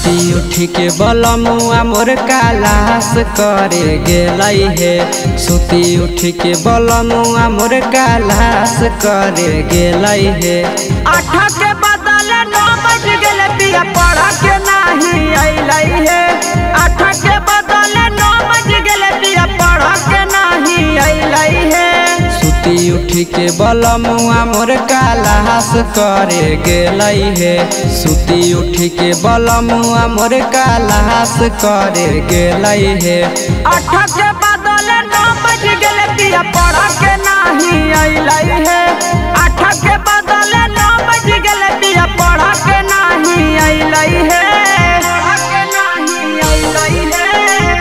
सुती उठी के बलमुआ मोर कालास करे गेलै हे। सुती उठी के बलमुआ मोर कालास करे गेलै हे। 8 के बदले 9 बज गेले पिया पढ़ के नहीं अइलै हे। 8 के बदले 9 बज गेले पिया पढ़ के नहीं अइलै हे। सुती उठी के बलमुआ मोर कालास करे गेलै हे। सुती उठी के बलमुआ मोर कालास करे गेलै हे। 8 के बदले 9 बज गेले पिया पढ़ के नहीं अइलै हे। 8 के बदले 9 बज गेले पिया पढ़ के नहीं अइलै हे। पढ़ के नहीं अइलै हे।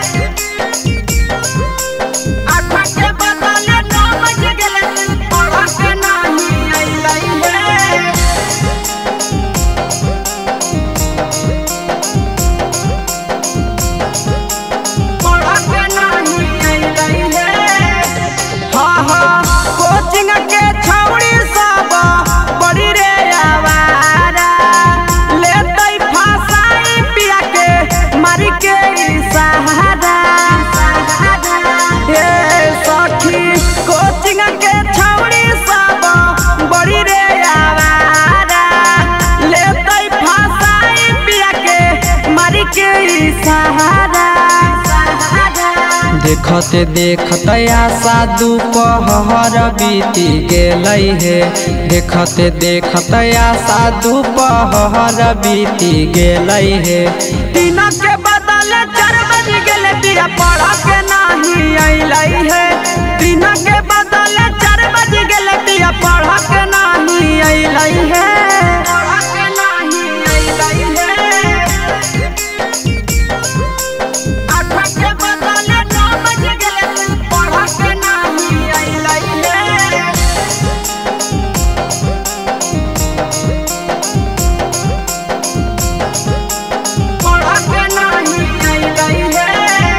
8 के बदले 9 बज गेले पढ़ के नहीं अइलै हे। पढ़ के नहीं अइलै हे। कोचिंग के छौड़ी सब बड़ी रे आवारा लेतै फसाई पिया के मारी के सहारा। ए सखी कोचिंग के छौड़ी सब बड़ी रे आवारा लेतै फसाई पिया के मारी के सहारा। देखते देखते आशा दोपहर बीती गेलै हे। देखते देखते आशा दोपहर बीती गेलै हे। 3 के बदले 4 बज गेले पिया पढ़ के नहीं अइलै हे। 3 के बदले 4 बज गेले पिया पढ़ के नहीं अइलै हे। पढ़ के नहीं अइलै हे। 8 के बदले 9 बज गेले पढ़ के नहीं अइलै हे। पढ़ के नहीं अइलै हे।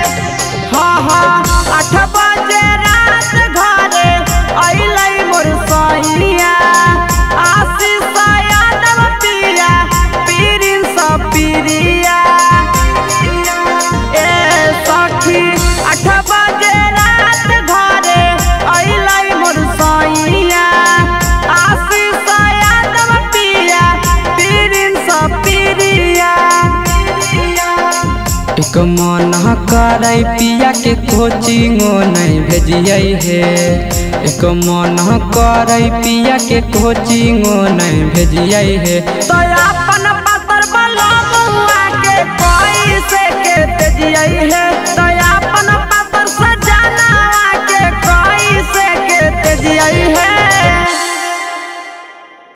8 बजे रात घरे अइलै मोर सैया। आशीष यादव पिया प्रिंस पिरिया। ए सखी 8 बजे रात घरे अइलै मोर सैया। आशीष यादव पिया प्रिंस पिरिया। एक मन करे पिया के कोचिंगो नहीं भेजिए हे। एक मन करे पिया के कोचिंगो नहीं भेजिए हे। तो अपन पतर बलमुआ के कैसे के तेजियै हे।